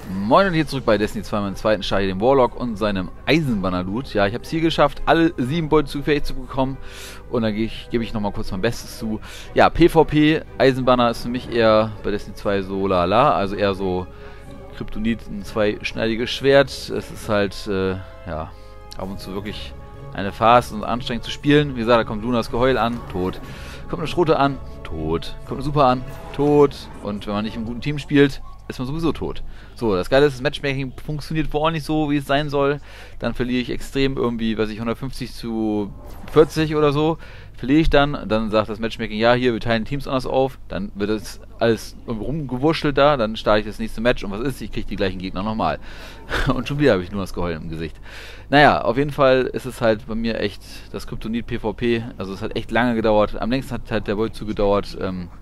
Moin und hier zurück bei Destiny 2, meinem zweiten Start, dem Warlock und seinem Eisenbanner-Loot. Ja, ich habe es hier geschafft, alle 7 Beutezüge fertig zu bekommen. Und dann gebe ich nochmal kurz mein Bestes zu. Ja, PvP, Eisenbanner ist für mich eher bei Destiny 2 so lala. Also eher so Kryptonit, ein zweischneidiges Schwert. Es ist halt, ja, ab und zu wirklich eine Farce und anstrengend zu spielen. Wie gesagt, da kommt Lunas Geheul an, tot. Kommt eine Schrote an, tot. Kommt eine Super an, tot. Und wenn man nicht im guten Team spielt, ist man sowieso tot. So, das Geile ist, das Matchmaking funktioniert wohl auch nicht so, wie es sein soll. Dann verliere ich extrem irgendwie, weiß ich, 150 zu 40 oder so. Verliere ich dann sagt das Matchmaking, ja, hier, wir teilen Teams anders auf. Dann wird das alles rumgewurschtelt da, dann starte ich das nächste Match und was ist? Ich kriege die gleichen Gegner nochmal. Und schon wieder habe ich nur das Geheul im Gesicht. Naja, auf jeden Fall ist es halt bei mir echt das Kryptonit PvP. Also es hat echt lange gedauert. Am längsten hat halt der Beutezug gedauert,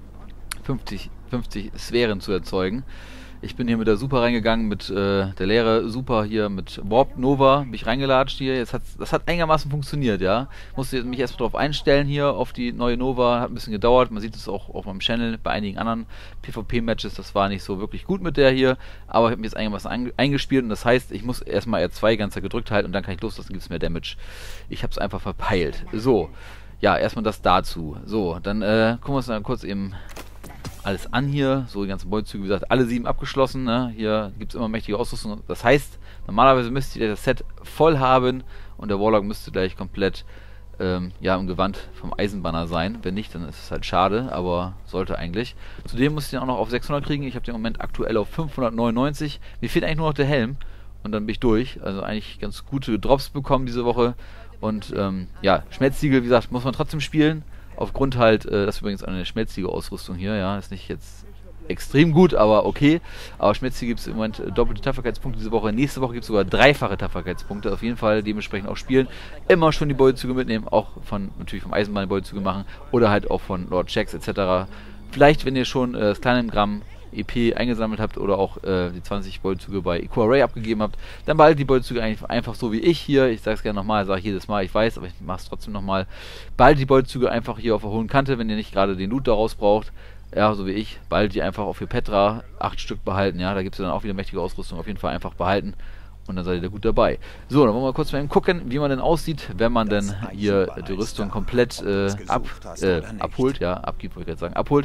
50 Sphären zu erzeugen. Ich bin hier mit der Super reingegangen, mit der leere Super hier mit Warp Nova, bin ich reingelatscht hier. Das hat einigermaßen funktioniert, ja. Musste mich erst darauf einstellen hier, auf die neue Nova, hat ein bisschen gedauert. Man sieht es auch auf meinem Channel, bei einigen anderen PvP-Matches, das war nicht so wirklich gut mit der hier. Aber ich habe mich jetzt einigermaßen eingespielt und das heißt, ich muss erstmal R2 ganz gedrückt halten und dann kann ich loslassen, gibt es mehr Damage. Ich habe es einfach verpeilt. So, ja, erstmal das dazu. So, dann gucken wir uns dann kurz eben alles an hier, so die ganzen Beutezüge, wie gesagt, alle 7 abgeschlossen, ne? Hier gibt es immer mächtige Ausrüstung, das heißt, normalerweise müsst ihr das Set voll haben und der Warlock müsste gleich komplett, ja, im Gewand vom Eisenbanner sein, wenn nicht, dann ist es halt schade, aber sollte eigentlich. Zudem muss ich den auch noch auf 600 kriegen, ich habe den im Moment aktuell auf 599, mir fehlt eigentlich nur noch der Helm und dann bin ich durch, also eigentlich ganz gute Drops bekommen diese Woche und, ja, Schmelztiegel, wie gesagt, muss man trotzdem spielen. Aufgrund halt, das ist übrigens eine schmelzige Ausrüstung hier, ja, ist nicht jetzt extrem gut, aber okay. Aber Schmelzige gibt es im Moment doppelte Tapferkeitspunkte diese Woche. Nächste Woche gibt es sogar dreifache Tapferkeitspunkte. Auf jeden Fall dementsprechend auch spielen. Immer schon die Beutezüge mitnehmen, auch natürlich vom Eisenbahn die Beutezüge machen oder halt auch von Lord Checks etc. Vielleicht, wenn ihr schon das kleine Gramm EP eingesammelt habt oder auch die 20 Beutezüge bei EcoArray abgegeben habt, dann behaltet die Beutezüge eigentlich einfach so wie ich hier. Ich sage es gerne nochmal, sage jedes Mal, ich weiß, aber ich mache es trotzdem nochmal. Behaltet die Beutezüge einfach hier auf der hohen Kante, wenn ihr nicht gerade den Loot daraus braucht. Ja, so wie ich. Behaltet die einfach auf ihr Petra, 8 Stück behalten, ja, da gibt es dann auch wieder mächtige Ausrüstung, auf jeden Fall einfach behalten. Und dann seid ihr da gut dabei. So, dann wollen wir kurz mal eben gucken, wie man denn aussieht, wenn man denn hier die Rüstung komplett abholt. Ja, abgibt, wollte ich gerade sagen, abholt.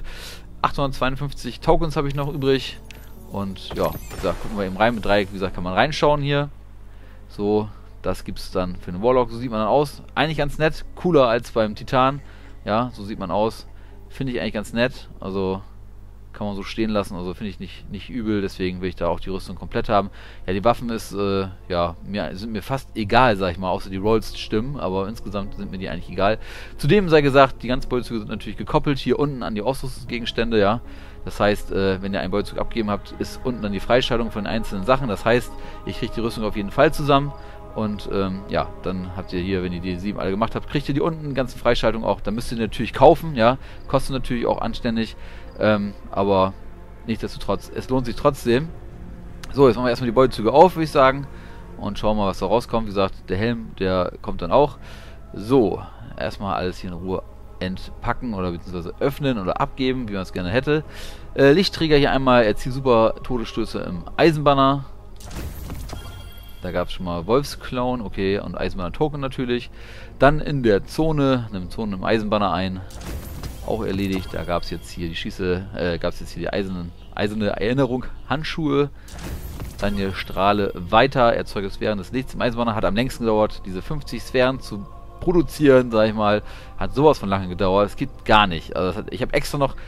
852 Tokens habe ich noch übrig. Und ja, wie gesagt, gucken wir eben rein. Mit Dreieck, wie gesagt, kann man reinschauen hier. So, das gibt es dann für den Warlock. So sieht man dann aus. Eigentlich ganz nett. Cooler als beim Titan. Ja, so sieht man aus. Finde ich eigentlich ganz nett. Also kann man so stehen lassen. Also finde ich nicht übel. Deswegen will ich da auch die Rüstung komplett haben. Ja, die Waffen sind mir fast egal, sag ich mal. Außer die Rolls stimmen. Aber insgesamt sind mir die eigentlich egal. Zudem sei gesagt, die ganzen Beutezüge sind natürlich gekoppelt. Hier unten an die Ausrüstungsgegenstände, ja. Das heißt, wenn ihr einen Beutezug abgegeben habt, ist unten dann die Freischaltung von einzelnen Sachen. Das heißt, ich kriege die Rüstung auf jeden Fall zusammen. Und ja, dann habt ihr hier, wenn ihr die 7 alle gemacht habt, kriegt ihr die unten, ganzen Freischaltung auch. Dann müsst ihr die natürlich kaufen, ja. Kostet natürlich auch anständig. Aber nichtsdestotrotz, es lohnt sich trotzdem. So, jetzt machen wir erstmal die Beutezüge auf, würde ich sagen. Und schauen mal, was da rauskommt. Wie gesagt, der Helm, der kommt dann auch. So, erstmal alles hier in Ruhe entpacken oder beziehungsweise öffnen oder abgeben, wie man es gerne hätte. Lichtträger hier einmal, erzielt super Todesstöße im Eisenbanner. Da gab es schon mal Wolfsclown, okay, und Eisenbanner-Token natürlich. Dann in der Zone, im Eisenbanner ein. Auch erledigt. Da gab es jetzt hier die eiserne Erinnerung, Handschuhe. Dann hier Strahle weiter, erzeugt Sphären des Lichts im Eisenbanner. Hat am längsten gedauert, diese 50 Sphären zu produzieren, sag ich mal. Hat sowas von lange gedauert. Es geht gar nicht. Also ich habe extra noch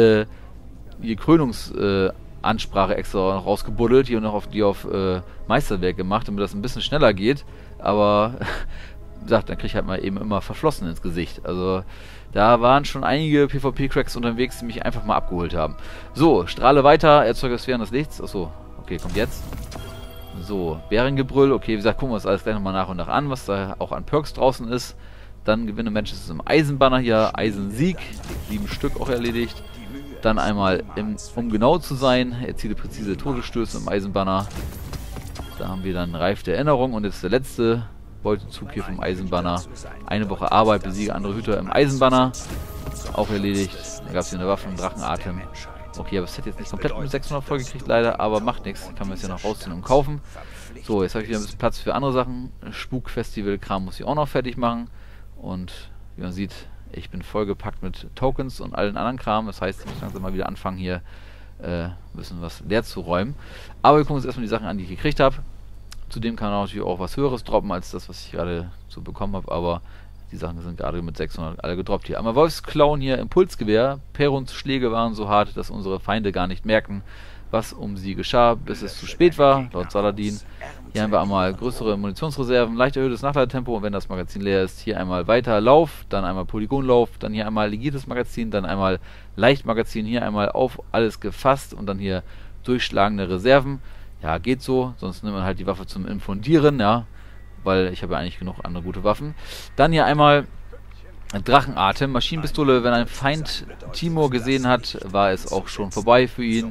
die Krönungsansprache extra noch rausgebuddelt, hier noch auf Meisterwerk gemacht, damit das ein bisschen schneller geht. Aber wie gesagt, dann kriege ich halt mal eben immer verschlossen ins Gesicht. Also da waren schon einige PvP-Cracks unterwegs, die mich einfach mal abgeholt haben. So, Strahle weiter, erzeugt Sphären des Lichts. Achso, okay, kommt jetzt. So, Bärengebrüll. Okay, wie gesagt, gucken wir uns alles gleich nochmal nach und nach an, was da auch an Perks draußen ist. Dann gewinne Matches im Eisenbanner hier, Eisensieg. 7 Stück auch erledigt. Dann einmal, um genau zu sein, erziele präzise Todesstöße im Eisenbanner. Da haben wir dann Reif der Erinnerung und jetzt der letzte Beutezug hier vom Eisenbanner. Eine Woche Arbeit, besiege andere Hüter im Eisenbanner. Auch erledigt. Da gab es hier eine Waffe, einen Drachenatem. Okay, aber das hätte jetzt nicht komplett mit 600 voll gekriegt, leider, aber macht nichts. Kann man es ja noch rausziehen und kaufen. So, jetzt habe ich wieder ein bisschen Platz für andere Sachen. Spukfestival-Kram muss ich auch noch fertig machen. Und wie man sieht, ich bin vollgepackt mit Tokens und allen anderen Kram. Das heißt, ich muss langsam mal wieder anfangen, hier ein bisschen was leer zu räumen. Aber wir gucken uns erstmal die Sachen an, die ich gekriegt habe. Zudem kann natürlich auch was Höheres droppen, als das, was ich gerade so bekommen habe. Aber die Sachen sind gerade mit 600 alle gedroppt hier. Einmal Wolfsklauen hier, Impulsgewehr. Perons Schläge waren so hart, dass unsere Feinde gar nicht merken, was um sie geschah, bis es zu spät war, laut Saladin. Hier haben wir einmal größere Munitionsreserven, leicht erhöhtes Nachladetempo und wenn das Magazin leer ist, hier einmal weiter Lauf, dann einmal Polygonlauf, dann hier einmal legiertes Magazin, dann einmal Leichtmagazin, hier einmal auf alles gefasst und dann hier durchschlagende Reserven. Ja, geht so, sonst nimmt man halt die Waffe zum Infundieren, ja, weil ich habe ja eigentlich genug andere gute Waffen. Dann hier einmal Drachenatem, Maschinenpistole. Wenn ein Feind Timur gesehen hat, war es auch schon vorbei für ihn.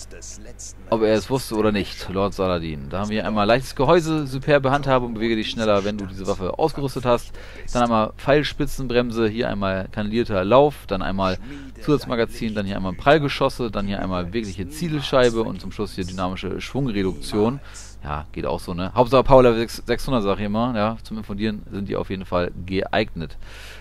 Ob er es wusste oder nicht, Lord Saladin. Da haben wir einmal leichtes Gehäuse, superbe Handhabung, bewege dich schneller, wenn du diese Waffe ausgerüstet hast. Dann einmal Pfeilspitzenbremse, hier einmal kanalierter Lauf, dann einmal Zusatzmagazin, dann hier einmal Prallgeschosse, dann hier einmal bewegliche Zielscheibe und zum Schluss hier dynamische Schwungreduktion. Ja, geht auch so, ne? Hauptsache Power Level 600, sag ich immer, ja, zum Infundieren sind die auf jeden Fall geeignet.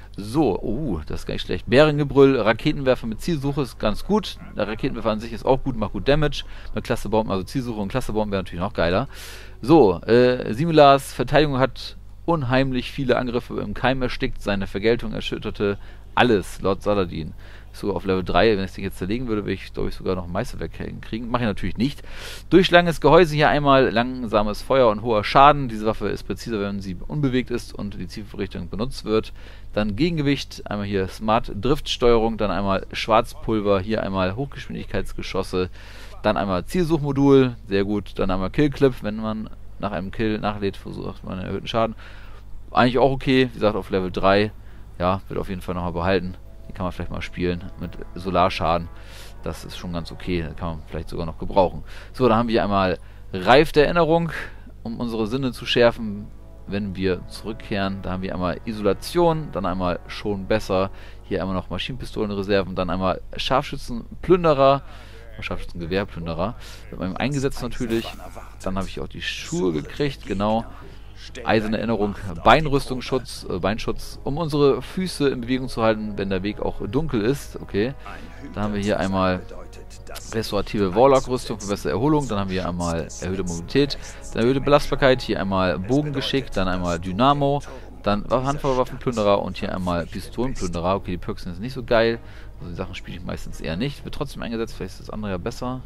So, das ist gar nicht schlecht. Bärengebrüll, Raketenwerfer mit Zielsuche ist ganz gut. Der Raketenwerfer an sich ist auch gut, macht gut Damage. Mit Clusterbomben, also Zielsuche und Clusterbomben wäre natürlich noch geiler. So, Simulars Verteidigung hat unheimlich viele Angriffe im Keim erstickt. Seine Vergeltung erschütterte alles, Lord Saladin. Sogar auf Level 3, wenn ich den jetzt zerlegen würde, würde ich, glaube ich, sogar noch ein Meisterwerk kriegen. Mache ich natürlich nicht. Durchschlagendes Gehäuse, hier einmal langsames Feuer und hoher Schaden. Diese Waffe ist präziser, wenn sie unbewegt ist und die Zielvorrichtung benutzt wird. Dann Gegengewicht, einmal hier Smart Driftsteuerung, dann einmal Schwarzpulver, hier einmal Hochgeschwindigkeitsgeschosse, dann einmal Zielsuchmodul, sehr gut, dann einmal Killclip, wenn man nach einem Kill nachlädt, versucht man einen erhöhten Schaden. Eigentlich auch okay, wie gesagt, auf Level 3, ja, wird auf jeden Fall nochmal behalten. Die kann man vielleicht mal spielen mit Solarschaden. Das ist schon ganz okay. Das kann man vielleicht sogar noch gebrauchen. So, dann haben wir einmal Reif der Erinnerung, um unsere Sinne zu schärfen, wenn wir zurückkehren. Da haben wir einmal Isolation, dann einmal schon besser. Hier einmal noch Maschinenpistolenreserven, dann einmal Scharfschützenplünderer, Scharfschützengewehrplünderer. Mit meinem eingesetzt natürlich. Dann habe ich auch die Schuhe gekriegt, genau. Eiserne Erinnerung, Beinrüstungsschutz, Beinschutz, um unsere Füße in Bewegung zu halten, wenn der Weg auch dunkel ist. Okay, dann haben wir hier einmal restaurative Warlock-Rüstung für bessere Erholung, dann haben wir einmal erhöhte Mobilität, dann erhöhte Belastbarkeit, hier einmal Bogengeschick, dann einmal Dynamo, dann Handfeuerwaffenplünderer und hier einmal Pistolenplünderer. Okay, die Perks sind jetzt nicht so geil, also die Sachen spiele ich meistens eher nicht, wird trotzdem eingesetzt, vielleicht ist das andere ja besser.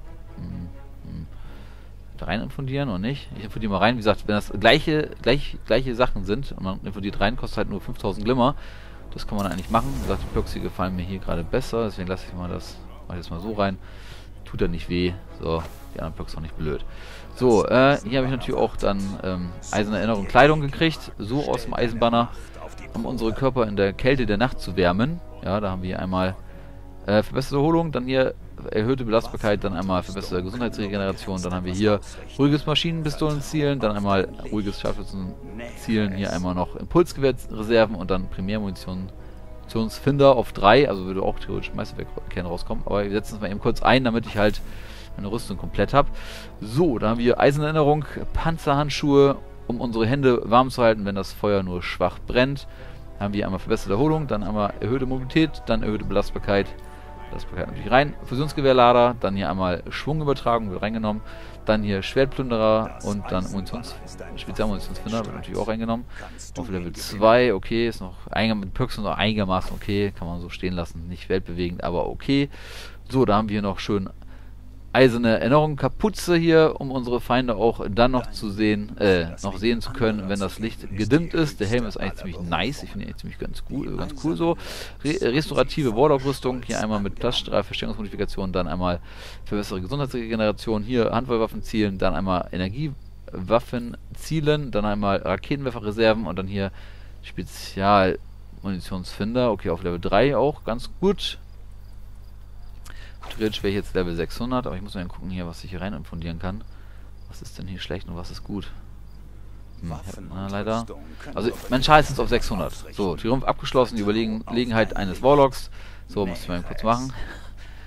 Rein infundieren oder nicht? Ich infundiere mal rein. Wie gesagt, wenn das gleiche Sachen sind und man infundiert rein, kostet halt nur 5000 Glimmer. Das kann man eigentlich machen. Wie gesagt, die Perks hier gefallen mir hier gerade besser. Deswegen lasse ich mal das, mache ich das mal so rein. Tut ja nicht weh. So, die anderen Perks auch nicht blöd. So, hier habe ich natürlich auch dann Eiserne Erinnerung Kleidung gekriegt. So aus dem Eisenbanner, um unsere Körper in der Kälte der Nacht zu wärmen. Ja, da haben wir hier einmal verbesserte Erholung, dann hier erhöhte Belastbarkeit, dann einmal verbesserte Gesundheitsregeneration, dann haben wir hier ruhiges Maschinenpistolenzielen, dann einmal ruhiges Scharfschützenzielen, hier einmal noch Impulsgewehrreserven und dann Primärmunitionsfinder auf 3, also würde auch theoretisch Meisterwerk rauskommen, aber wir setzen es mal eben kurz ein, damit ich halt meine Rüstung komplett habe. So, da haben wir Eisenerinnerung, Panzerhandschuhe, um unsere Hände warm zu halten, wenn das Feuer nur schwach brennt. Dann haben wir einmal verbesserte Erholung, dann einmal erhöhte Mobilität, dann erhöhte Belastbarkeit natürlich rein, Fusionsgewehrlader, dann hier einmal Schwungübertragung, wird reingenommen, dann hier Schwertplünderer und dann Spezialmunitionsfinder, wird natürlich auch reingenommen. Auf Level 2, okay, ist noch mit Perks noch einigermaßen okay, kann man so stehen lassen, nicht weltbewegend, aber okay. So, da haben wir hier noch schön eiserne Erinnerung, Kapuze hier, um unsere Feinde auch dann noch zu sehen, sehen zu können, wenn das Licht gedimmt ist. Der Helm ist eigentlich ziemlich nice, ich finde ihn ziemlich ganz cool so. Restaurative Warlock-Rüstung, hier einmal mit Platzstrahl, Verstärkungsmodifikation, dann einmal verbesserte Gesundheitsregeneration, hier Handfeuerwaffen zielen, dann einmal Energiewaffen zielen, dann einmal Raketenwerferreserven und dann hier Spezialmunitionsfinder, okay, auf Level 3 auch, ganz gut. Theoretisch wäre ich jetzt Level 600, aber ich muss mal gucken hier, was ich hier rein infundieren kann. Was ist denn hier schlecht und was ist gut? Leider. Also, mein Schal ist jetzt auf 600. So, Triumph abgeschlossen, die Überlegenheit eines Warlocks. So, muss ich mal kurz machen.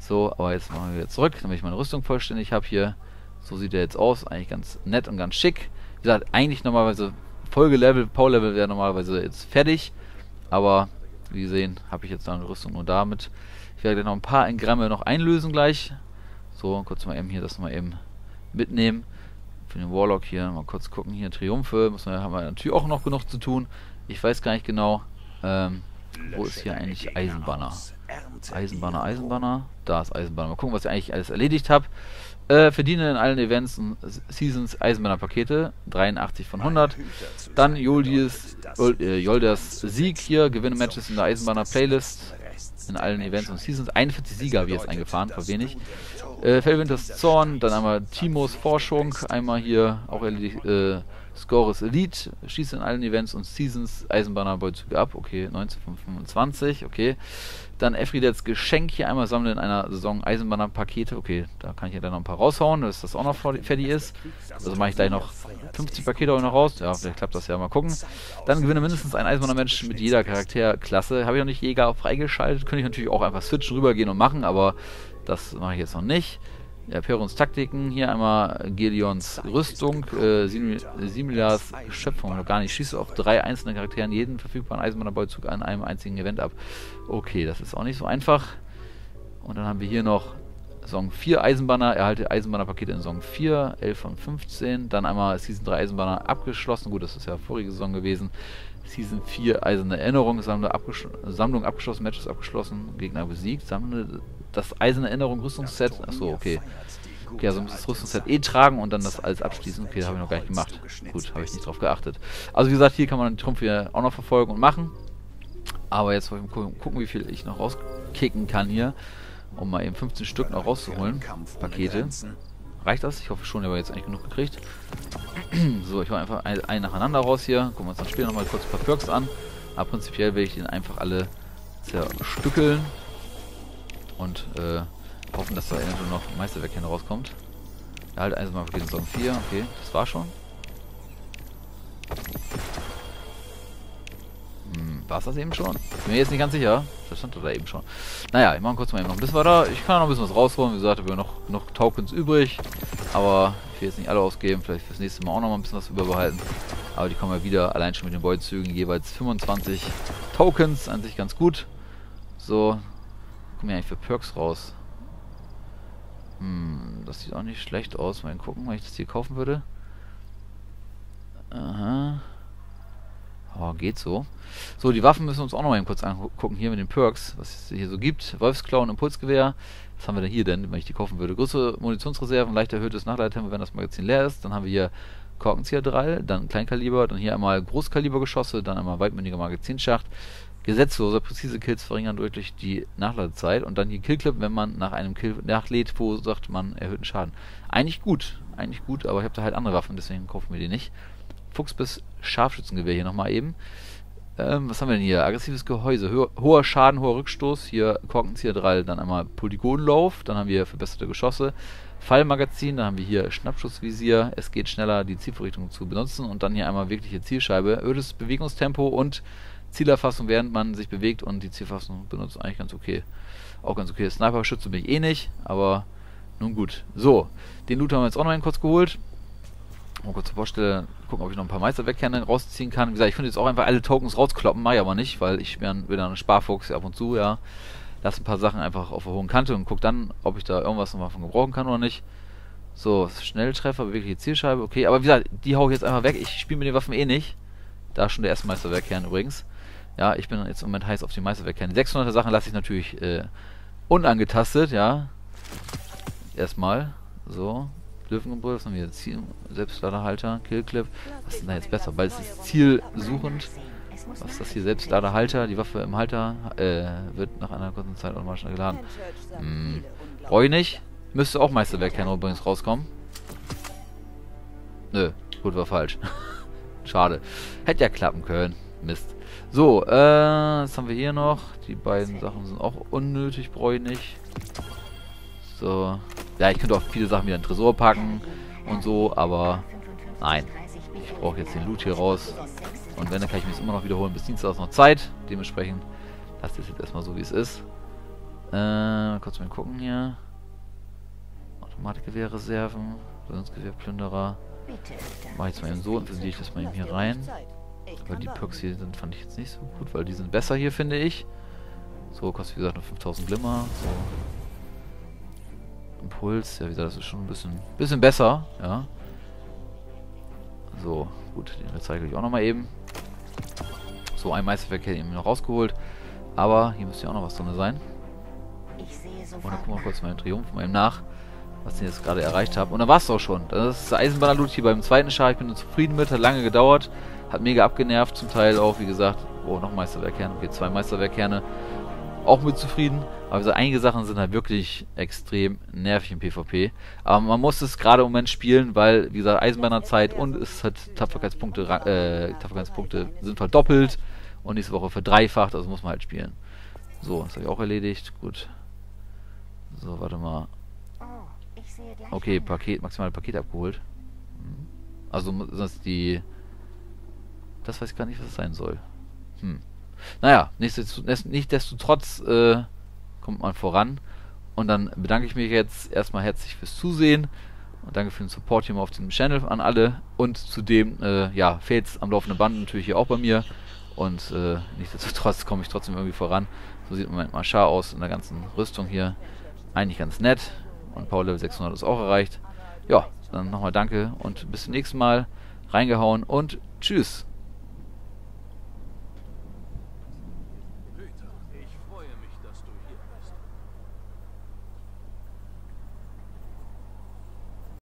So, aber jetzt machen wir wieder zurück, damit ich meine Rüstung vollständig habe hier. So sieht er jetzt aus. Eigentlich ganz nett und ganz schick. Wie gesagt, eigentlich normalerweise Folgelevel, Power-Level wäre normalerweise jetzt fertig. Aber wie gesehen, habe ich jetzt eine Rüstung nur damit. Ich werde noch ein paar Engramme noch einlösen gleich. So, kurz mal eben hier das mal eben mitnehmen. Für den Warlock hier mal kurz gucken. Hier Triumphe, haben wir natürlich auch noch genug zu tun. Ich weiß gar nicht genau. Wo ist hier eigentlich Eisenbanner? Eisenbanner. Da ist Eisenbanner. Mal gucken, was ich eigentlich alles erledigt habe. Verdiene in allen Events und Seasons Eisenbanner-Pakete. 83 von 100. Dann Yolders Sieg hier. Gewinne Matches in der Eisenbanner-Playlist. In allen Events und Seasons. 41 Sieger habe ich jetzt eingefahren, war wenig. Fellwinters Zorn. Dann einmal Timos Forschung. Einmal hier auch erledigt. Scores Elite, schießt in allen Events und Seasons Eisenbanner-Beuzüge ab. Okay, 19 von 25, okay. Dann Efridets Geschenk hier einmal sammeln in einer Saison Eisenbanner-Pakete. Okay, da kann ich ja dann noch ein paar raushauen, dass das auch noch fertig ist. Also mache ich gleich noch 50 Pakete auch noch raus. Ja, vielleicht klappt das ja, mal gucken. Dann gewinne mindestens ein Eisenbanner-Match mit jeder Charakterklasse. Habe ich noch nicht Jäger freigeschaltet. Könnte ich natürlich auch einfach switchen, rübergehen und machen, aber das mache ich jetzt noch nicht. Ja, Perons Taktiken, hier einmal Gideons Rüstung, Similias Schöpfung, noch gar nicht, schießt auf 3 einzelne Charakteren jeden verfügbaren Eisenbanner-Beuzug an einem einzigen Event ab. Okay, das ist auch nicht so einfach. Und dann haben wir hier noch Saison 4 Eisenbanner, erhalte Eisenbanner-Pakete in Saison 4, 11 von 15. Dann einmal Season 3 Eisenbanner abgeschlossen, gut, das ist ja vorige Saison gewesen. Season 4 Eiserne Erinnerung, Sammlung abgeschlossen, Matches abgeschlossen, Gegner besiegt, sammle das Eiserne Erinnerung Rüstungsset, achso, okay. Okay, also muss das Rüstungsset tragen und dann das alles abschließen. Okay, das habe ich noch gar nicht gemacht. Gut, habe ich nicht drauf geachtet. Also wie gesagt, hier kann man den Trumpf hier auch noch verfolgen und machen. Aber jetzt wollen wir gucken, wie viel ich noch rauskicken kann hier, um mal eben 15 Stück noch rauszuholen. Pakete. Reicht das? Ich hoffe schon, aber jetzt eigentlich genug gekriegt. So, ich mache einfach einen nacheinander raus hier. Gucken wir uns dann später nochmal kurz ein paar Perks an. Aber prinzipiell werde ich den einfach alle zerstückeln. Und hoffen, dass da eventuell noch Meisterwerk hier rauskommt. Ja, halt eins mal für den Saison 4. Okay, das war schon. War es das eben schon? Bin mir jetzt nicht ganz sicher. Das stand da eben schon. Naja, ich mache kurz mal eben noch ein bisschen weiter. Ich kann noch ein bisschen was rausholen. Wie gesagt, wir haben noch Tokens übrig. Aber ich will jetzt nicht alle ausgeben. Vielleicht fürs nächste Mal auch noch mal ein bisschen was überbehalten. Aber die kommen ja wieder allein schon mit den Beuzügen. Jeweils 25 Tokens. An sich ganz gut. So. Kommen ja eigentlich für Perks raus. Das sieht auch nicht schlecht aus. Mal gucken, wenn ich das hier kaufen würde. Aha. Oh, geht so. So, die Waffen müssen wir uns auch noch mal kurz angucken. Hier mit den Perks, was es hier so gibt. Wolfsklauen, Impulsgewehr. Was haben wir denn hier denn, wenn ich die kaufen würde? Größere Munitionsreserven, leicht erhöhtes Nachladetempo, wenn das Magazin leer ist. Dann haben wir hier Korkenzieher-Drall, dann Kleinkaliber, dann hier einmal Großkalibergeschosse, dann einmal weitmündiger Magazinschacht. Gesetzlose, präzise Kills verringern deutlich die Nachladezeit. Und dann die Killclip, wenn man nach einem Kill nachlädt, verursacht man erhöhten Schaden. Eigentlich gut, aber ich habe da halt andere Waffen, deswegen kaufen wir die nicht. Fuchsbiss Scharfschützengewehr hier nochmal eben. Was haben wir denn hier? Aggressives Gehäuse, hoher Schaden, hoher Rückstoß, hier Korkenzieher-Drall, dann einmal Polygonlauf, dann haben wir verbesserte Geschosse, Fallmagazin, dann haben wir hier Schnappschussvisier, es geht schneller, die Zielvorrichtung zu benutzen und dann hier einmal wirkliche Zielscheibe, erhöhtes Bewegungstempo und Zielerfassung, während man sich bewegt und die Zielfassung benutzt, eigentlich ganz okay. Auch ganz okay. Sniper-Schütze bin ich eh nicht, aber nun gut. So, den Loot haben wir jetzt auch noch mal kurz geholt. Mal kurz zur Baustelle gucken, ob ich noch ein paar Meisterwerkkerne rausziehen kann. Wie gesagt, ich könnte jetzt auch einfach alle Tokens rauskloppen, mache ich aber nicht, weil ich bin dann ein Sparfuchs ab und zu, ja. Lass ein paar Sachen einfach auf der hohen Kante und guck dann, ob ich da irgendwas noch mal von gebrauchen kann oder nicht. So, Schnelltreffer, bewegliche Zielscheibe, okay. Aber wie gesagt, die hau ich jetzt einfach weg. Ich spiele mit den Waffen eh nicht. Da ist schon der erste Meisterwerkkern übrigens. Ja, ich bin jetzt im Moment heiß auf die Meisterwerkkerne. 600er Sachen lasse ich natürlich unangetastet, ja. Erstmal. So. Löwengebrüll, was haben wir jetzt? Selbstladerhalter, Killclip. Was ist denn da jetzt besser? Weil es ist zielsuchend. Was ist das hier? Selbstladerhalter. Die Waffe im Halter wird nach einer kurzen Zeit automatisch geladen. Brauche ich nicht. Müsste auch Meisterwerkkerne übrigens rauskommen. Nö, gut, war falsch. Schade. Hätte ja klappen können. Mist. So, was haben wir hier noch? Die beiden Sachen sind auch unnötig, brauche ich nicht. So. Ja, ich könnte auch viele Sachen wieder in den Tresor packen und so, aber nein. Ich brauche jetzt den Loot hier raus. Und wenn, dann kann ich mich immer noch wiederholen. Bis Dienstag ist noch Zeit. Dementsprechend lasst es jetzt erstmal so, wie es ist. Kurz mal gucken hier. Automatikgewehrreserven, Versionsgewehrplünderer. Mache ich jetzt mal eben so und versiere ich das mal eben hier rein. Weil die Perks hier sind, fand ich jetzt nicht so gut, weil die sind besser hier, finde ich. So, kostet wie gesagt nur 5000 Glimmer. So. Impuls, ja wie gesagt, das ist schon ein bisschen besser, ja. So, gut, den recycle ich auch nochmal eben. So, ein Meisterwerk hätte ich eben noch rausgeholt. Aber hier müsste ja auch noch was drin sein. Und dann gucken wir kurz mal den Triumph mal eben nach, was ich jetzt gerade erreicht habe. Und dann war es auch schon. Das ist der Eisenbahner-Loot hier beim zweiten Schar. Ich bin nur zufrieden mit, hat lange gedauert. Hat mega abgenervt, zum Teil auch, wie gesagt. Oh, noch Meisterwerkkerne. Okay, 2 Meisterwerkkerne. Auch mit zufrieden. Aber wie gesagt, einige Sachen sind halt wirklich extrem nervig im PvP. Aber man muss es gerade im Moment spielen, weil, wie gesagt, Eisenbahnerzeit und es hat Tapferkeitspunkte sind verdoppelt und nächste Woche verdreifacht, also muss man halt spielen. So, das habe ich auch erledigt. Gut. So, warte mal. Okay, maximale Paket abgeholt. Also, das ist die... Das weiß ich gar nicht, was es sein soll. Naja, nichtsdestotrotz kommt man voran. Und dann bedanke ich mich jetzt erstmal herzlich fürs Zusehen. Und danke für den Support hier mal auf dem Channel an alle. Und zudem, ja, Fails am laufenden Band natürlich hier auch bei mir. Und nichtsdestotrotz komme ich trotzdem irgendwie voran. So sieht mein Marschall aus in der ganzen Rüstung hier. Eigentlich ganz nett. Und Power Level 600 ist auch erreicht. Ja, dann nochmal danke und bis zum nächsten Mal. Reingehauen und tschüss.